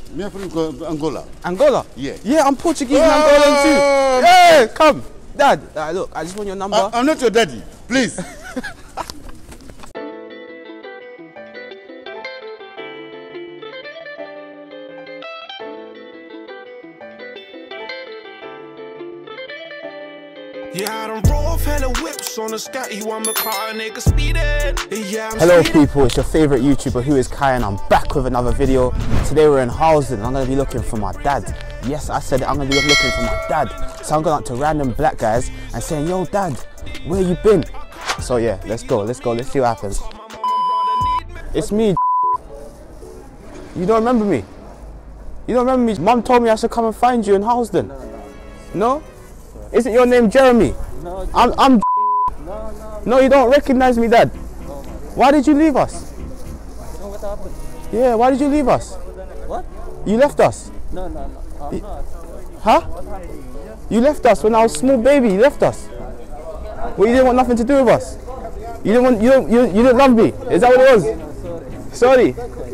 Me from Angola. Angola? Yeah. Yeah, I'm Portuguese and Angolan too. Yeah, come. Dad, look, I just want your number. I'm not your daddy, please. Yeah, I done roll off hella whips on the Scotty one, but car nigga speeding. Yeah, Hello people, it's your favourite YouTuber who is Kai, and I'm back with another video. Today we're in Housden and I'm going to be looking for my dad. Yes, I said it, I'm going to be looking for my dad. So I'm going out to random black guys and saying, yo dad, where you been? So yeah, let's go, let's see what happens. It's me. You don't remember me? You don't remember me? Mum told me I should come and find you in Housden. No? Isn't your name Jeremy? No, I'm No, you don't recognize me, Dad. Why did you leave us? What happened? Yeah, why did you leave us? What? You left us. No. I'm not. Huh? What happened? You left us when I was a small baby. You left us. Well, you didn't want nothing to do with us. You didn't love me. Is that what it was? Sorry.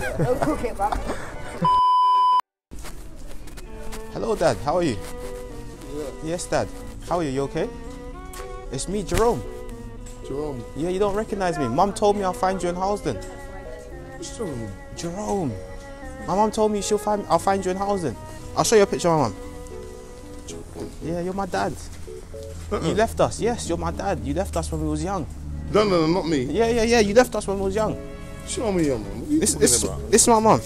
Hello, Dad. How are you? Yes, Dad. How are you? You okay? It's me, Jerome. Jerome. Yeah, you don't recognize me. Mum told me I'll find you in Housden. What's Jerome? Jerome. My mum told me I'll find you in Housden. I'll show you a picture of my mum. Yeah, you're my dad. You left us. Yes, you're my dad. You left us when we was young. No, not me. Yeah. You left us when we was young. Show me your mum. This is my mum.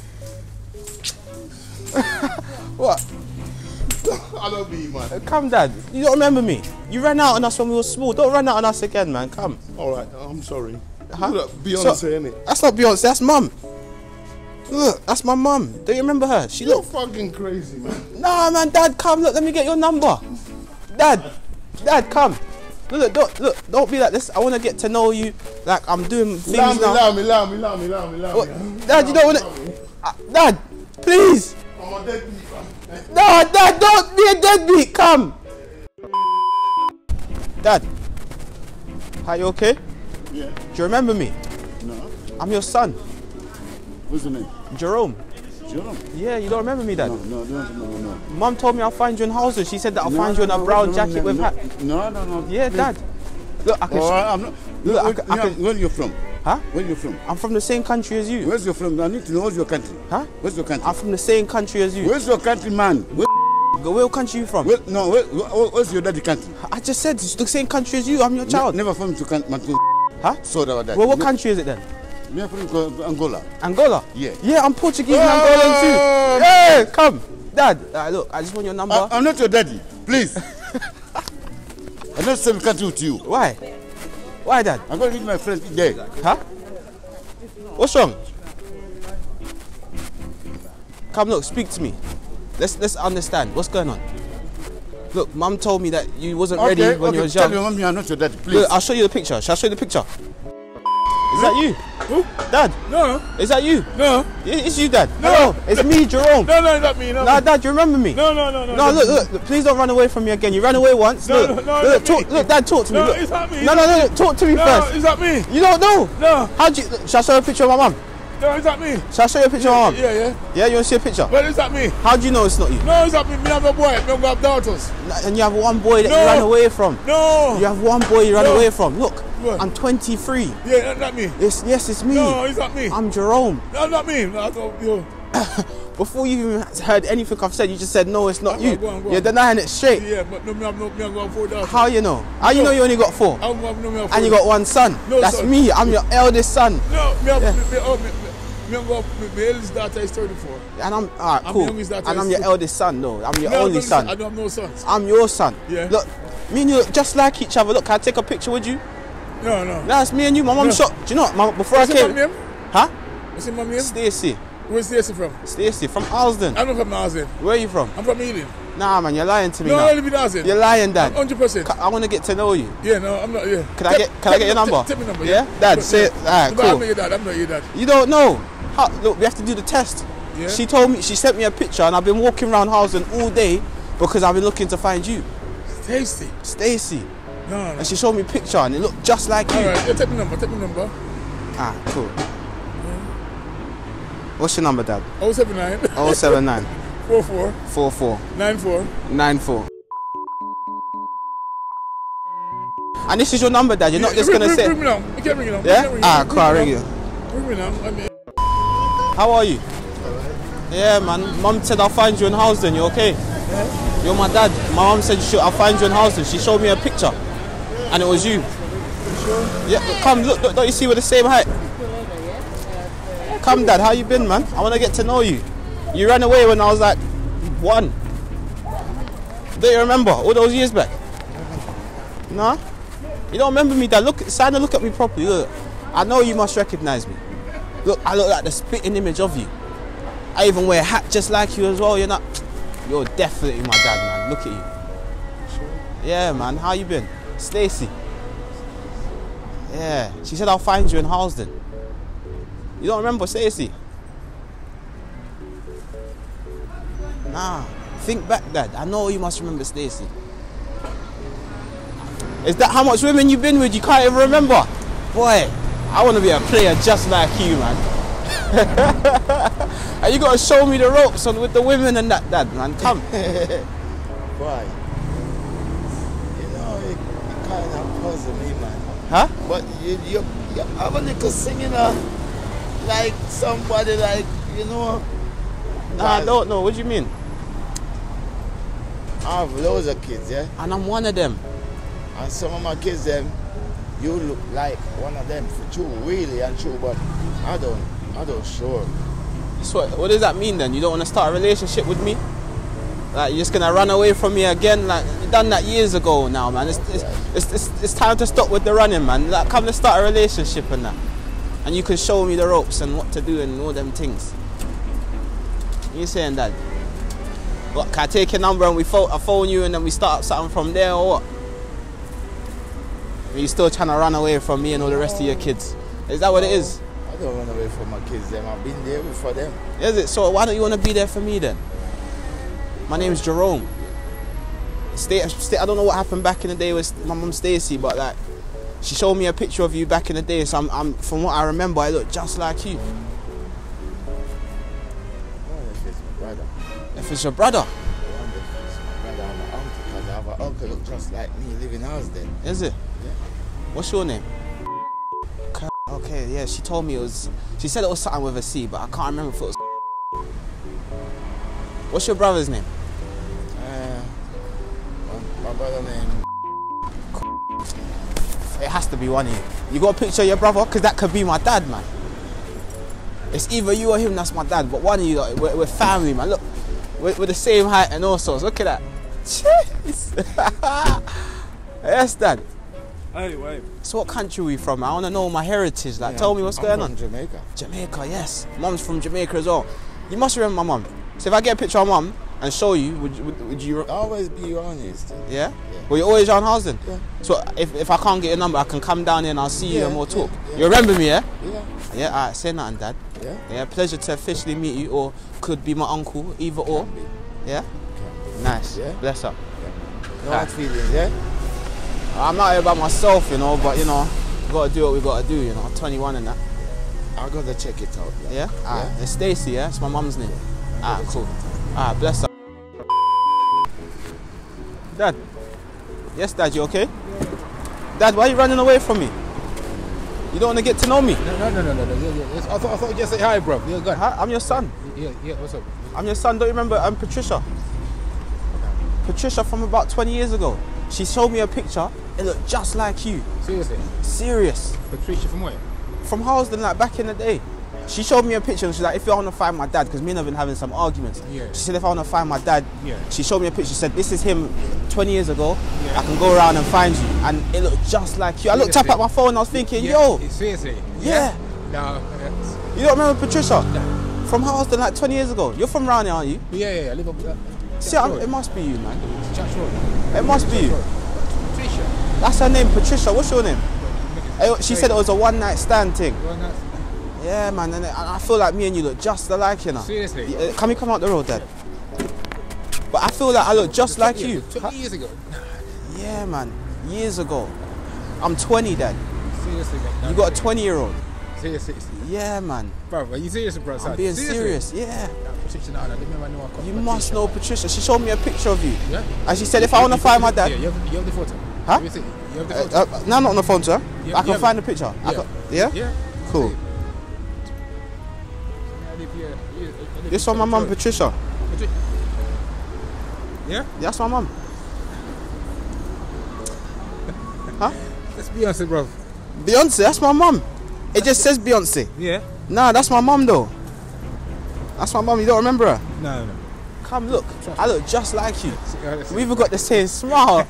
What? I love you, man. Come, Dad. You don't remember me. You ran out on us when we were small. Don't run out on us again, man. Come. All right, I'm sorry. Huh? Look, Beyonce, innit? That's not Beyonce. That's Mum. Look, that's my mum. Don't you remember her? You're fucking crazy, man. Nah, man. Dad, come. Look, let me get your number. Dad, come. Look, don't be like this. I want to get to know you. Like I'm doing things now. Allow me. Dad, you don't want to. Dad, please. I'm a deadbeat, man. No, Dad, don't be a deadbeat. Come. Dad, are you okay? Yeah. Do you remember me? No. I'm your son. What's the name? Jerome. Jerome? Yeah, you don't remember me, Dad? No. Mum told me I'll find you in Housden. She said that I'll find you in a brown jacket with hat. No. Yeah, please. Dad. Look, I can. I'm not. Look, Where are you from? Huh? Where are you from? I'm from the same country as you. Where's you from? I need to know where's your country. Huh? Where's your country? I'm from the same country as you. Where's your country, man? Where country you from? Where's your daddy country? I just said it's the same country as you. I'm your child. Never from to country. Huh? Sorry about that. Well, what country is it then? Me from Angola. Angola? Yeah. Yeah, I'm Portuguese and Angolan too. Yeah, come. Dad, look, I just want your number. I'm not your daddy. Please. I'm not same country with you. Why? Why, Dad? I'm going to meet my friends there. Huh? What's wrong? Come, look, speak to me. Let's understand. What's going on? Look, Mum told me that you wasn't ready when you was young. Tell your mummy I'm not your daddy, please. Look, I'll show you the picture. Shall I show you the picture? Is that you? Who? Dad? No. Is that you? No. It's you, Dad. No. Hello, it's me, Jerome. No, not me. No, Dad, do you remember me? No. No, look, please don't run away from me again. You ran away once. No, look, look, Dad, talk to me. No, look. it's not me. No, talk to me first. Is that me? You don't know? No. How'd you? Shall I show you a picture of my mum? No, is that me? Shall I show you a picture of my mum? Yeah. Yeah, you want to see a picture? Well, is that me? How do you know it's not you? No, is that me? Me have a boy. Me have daughters. And you have one boy that No. you ran away from. No. You have one boy you ran No. away from. Look, What? I'm 23. Yeah, not me. Yes, it's me. No, is that me? I'm Jerome. No, not me. No, you. Before you even heard anything I've said, you just said, no, it's not you. Go on. You're denying it straight. Yeah, but no, me have 4 daughters. How you know? How you know you only got 4? Me have 4. And you got 1 son. No, That's son. me. I'm your eldest son. No, me have Yeah. my eldest daughter is 34. And I'm alright, I'm cool. youngest daughter And I'm is your 6. eldest son. No, I'm your No, only son. I don't have no sons. I'm your son. Yeah. Look, me and you look just like each other. Look, can I take a picture with you? No. Nah, it's me and you. My mum No. shot. Do you know what? Before What's I your came. mum name? Huh? What's your mum name? Stacey. Where's Stacey from? Stacey from Housden. I'm not from Nazin. Where are you from? I'm from Ealing. Nah, man, you're lying to me No, I now. live in Nazin. You're lying, Dad. 100%. I want to get to know you. Yeah, no, I'm not. Yeah. Can I get your number? Take my number. Yeah, Dad. Say it. Alright, But I'm cool. not your dad. I'm not your dad. You don't know. Look, we have to do the test. Yeah. She told me. She sent me a picture, and I've been walking around Housden all day because I've been looking to find you, Tasty. Stacey. No. And she showed me a picture, and it looked just like you. All right. Yeah, take my number. Take my number. Ah, cool. What's your number, Dad? 079 079 44 44 94. 94. And this is your number, Dad. You're not just gonna say. Ring me now. You can't ring it now. Yeah? Ah, cool. I'll ring you. Ring me now. How are you? Yeah, man. Mum said I'll find you in Housden. You okay? Yeah. You're my dad. My mum said I'll find you in Housden. She showed me a picture, and it was you. Sure? Yeah. Come, look. Don't you see we're the same height? Come, Dad. How you been, man? I want to get to know you. You ran away when I was like 1. Don't you remember all those years back? Nah. You don't remember me, Dad? Look, Santa, look at me properly. Look, I know you must recognize me. Look, I look like the spitting image of you. I even wear a hat just like you as well. You're definitely my dad, man. Look at you. Sure. Yeah, man. How you been? Stacey. Yeah. She said I'll find you in Housden. You don't remember Stacey? Nah. Think back, Dad. I know you must remember Stacey. Is that how much women you've been with? You can't even remember? Boy, I want to be a player just like you, man. And you got to show me the ropes on with the women and that, Dad, man. Come. Boy, you know, you kind of puzzle me, man. Huh? But you have a little singing, like somebody like, you know. Nah, I don't know. What do you mean? I have loads of kids, yeah? And I'm one of them. And some of my kids, them, you look like one of them for true, really and true, but I don't sure. So what does that mean then? You don't want to start a relationship with me? Like you're just gonna run away from me again? Like you done that years ago now, man. It's time to stop with the running, man. Like come to start a relationship and that, and you can show me the ropes and what to do and all them things. You saying that? What? Can I take your number and I phone you and then we start something from there or what? Are you still trying to run away from me and all the rest of your kids? Is that what it is? I don't run away from my kids, them. I've been there for them. Is it? So why don't you want to be there for me then? My name's Jerome. I don't know what happened back in the day with my mum Stacey, but like, she showed me a picture of you back in the day, so I'm from what I remember, I look just like you. Well, if it's my brother. If it's your brother? I wonder if it's my brother or my uncle, because I have an uncle look just like me, living house then. Is it? Yeah. What's your name? Okay, yeah, she told me it was, she said it was something with a C, but I can't remember if it was. What's your brother's name? My brother name. It has to be one of you. You got a picture of your brother? Because that could be my dad, man. It's either you or him that's my dad, but one of you, like, we're family, man. Look, we're the same height and all sorts. Look at that. Jeez. Yes, Dad. Hey. So what country are we from? I want to know my heritage. Like, tell me what's going on. I'm from Jamaica. Jamaica, yes. Mum's from Jamaica as well. You must remember my mum. So if I get a picture of mum and show you, would you? Always be honest. Yeah? Well, you're always around Housden? Yeah. So if I can't get your number, I can come down here and I'll see you and we'll talk. Yeah. You remember me, yeah? Yeah. Yeah, alright, say nothing, Dad. Yeah. Yeah, pleasure to officially meet you, or could be my uncle, either or. Can be. Yeah? Can Nice. Yeah. Bless her. be. No hard feelings, yeah? I'm not here by myself, you know, but you know, we gotta do what we gotta do, you know. 21 and that. I gotta check it out. Yeah? Alright. Yeah. It's Stacey, yeah? It's my mum's name. Alright, cool. Alright, bless her. Dad. Yes, Dad, you okay? Dad, why are you running away from me? You don't want to get to know me? No. Yeah. I thought you just say hi, bro. Yeah, go ahead. Hi, I'm your son. Yeah, what's up? I'm your son. Don't you remember? I'm Patricia. Patricia from about 20 years ago. She showed me a picture. It looked just like you. Seriously? Serious. Patricia from where? From Housden, like back in the day. She showed me a picture and she's like, if you want to find my dad, because me and her have been having some arguments. Yeah. She said, if I want to find my dad, Yeah. she showed me a picture. She said, this is him 20 years ago. Yeah. I can go around and find you. And it looked just like you. I looked up at my phone and I was thinking, yo. Seriously? Yeah. No. You don't remember Patricia? No. From Housden like 20 years ago. You're from around here, aren't you? Yeah. I live up there. See, it must be you, man. Church Road. It must be you. Patricia. That's her name, Patricia. What's your name? She said it was a one-night stand thing. Yeah, man, and I feel like me and you look just alike, you know. Seriously? Can we come out the road, Dad? But I feel like I look just like you. 20 years ago? Yeah, man, years ago. I'm 20, Dad. Seriously, man. You got a 20-year-old. say you're 60. Yeah, man. Bro, are you serious, bro? I'm being serious. Yeah. Patricia, no, let me know. You must know Patricia. She showed me a picture of you. Yeah? And she said if I want to find my dad. Yeah, you have the photo. Huh? You have the photo. No, I'm not on the phone, sir. Yeah, I can yeah, find the picture. Yeah. Yeah? Cool. This one my mum, Patricia. Yeah? That's my mum. Huh? That's Beyonce, bro. Beyonce, that's my mum. It just says Beyonce. Yeah? Nah, that's my mum though. That's my mum, you don't remember her? No. Come look, I look just like you. See, We even got the same smile.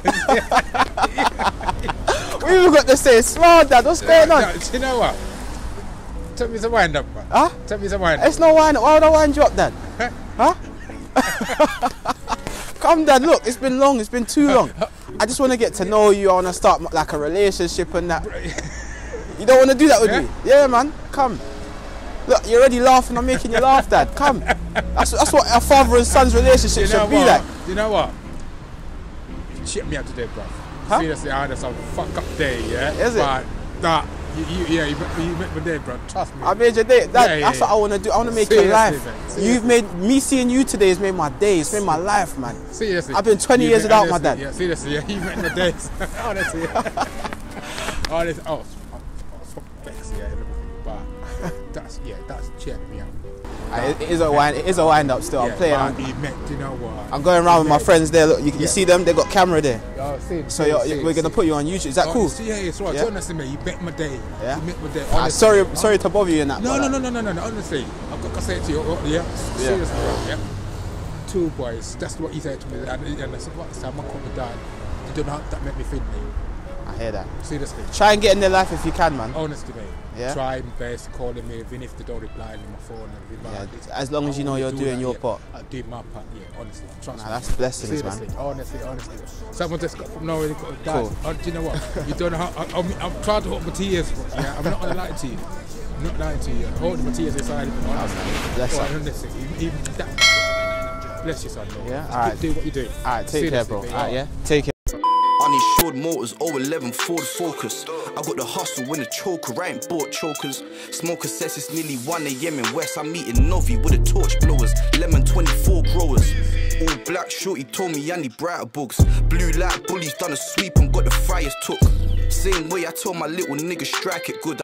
We even got the same smile, Dad. What's going on? No, you know what? Tell me some wind up, man. Huh? Tell me some wind up. It's no wind up. Why would I wind you up, Dad? Huh? Come, Dad, look, it's been long, it's been too long. I just want to get to know you. I want to start like a relationship and that. You don't want to do that with me? Yeah, man, come. Look, you're already laughing, I'm making you laugh, Dad. Come. That's what a father and son's relationship should be like. You know what? Check me out today, bro. Huh? Seriously, I had some fuck up day, yeah? Is it? But, nah, you make my day, bro. Trust me. I made your day. That's what I want to do. I want to make your life. Seriously. You've made me seeing you today has made my day. It's made my life, man. Seriously. I've been 20 years without my dad. Yeah, seriously, yeah, you made my days. Honestly. Honestly, oh, so vexed, yeah, but that's cheering me out. It is a wind up still. I'm playing. You know what? I'm going around with my friends there. Look, you see them? They got camera there. So we're gonna put you on YouTube. Is that cool? Yeah, it's right. Yeah? Honestly, mate, you make my day. Yeah. You make my day. Sorry to bother you in that. No. Honestly, I've got to say it to you. Seriously, bro. Yeah. Two boys. That's what he said to me. And I said, "What? I'm not calling dad. You don't know how that made me feel, mate." I hear that. Seriously. Try and get in their life if you can, man. Honestly, mate. Yeah. Try my best calling me, even if they don't reply on my phone. Yeah. As long as you know you're doing your part. I do my part. Yeah. Honestly, trust me. That's blessings, seriously, man. Honestly. Someone just got from nowhere. Dad, Cool. do you know what? You don't know how. I'm trying to hold my tears. Yeah. I'm not gonna lie to you. I'm not lying to you. Holding my tears inside. Honestly. Bless you. Honestly, even that. Bless you, son. Yeah. All right. Do what you do. All right. Take care, bro. All right. Yeah. Take care. Uninsured motors, 011 Ford Focus. I got the hustle when the choker, I ain't bought chokers. Smoker says it's nearly 1 AM in West. I'm meeting Novi with the torch blowers. Lemon 24 growers. All black shorty told me I need brighter books. Blue light bullies done a sweep and got the fryers took. Same way I told my little nigga strike it good.